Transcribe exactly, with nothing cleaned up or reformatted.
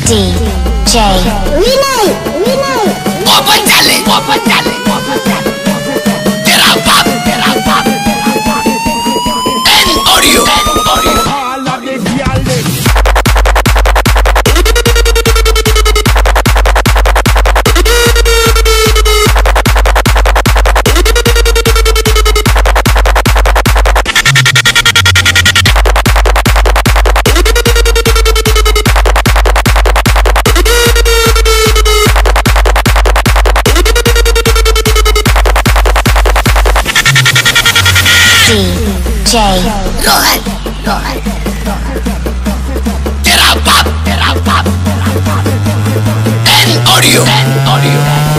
D J Vinay, Vinay. Open challenge, open challenge, open challenge. Tera pop, tera pop, tera pop. And audio, and audio. All of the gyal dem. D J Rohan, Rohan, Tera pop, tera pop, tera pop. And audio, and audio.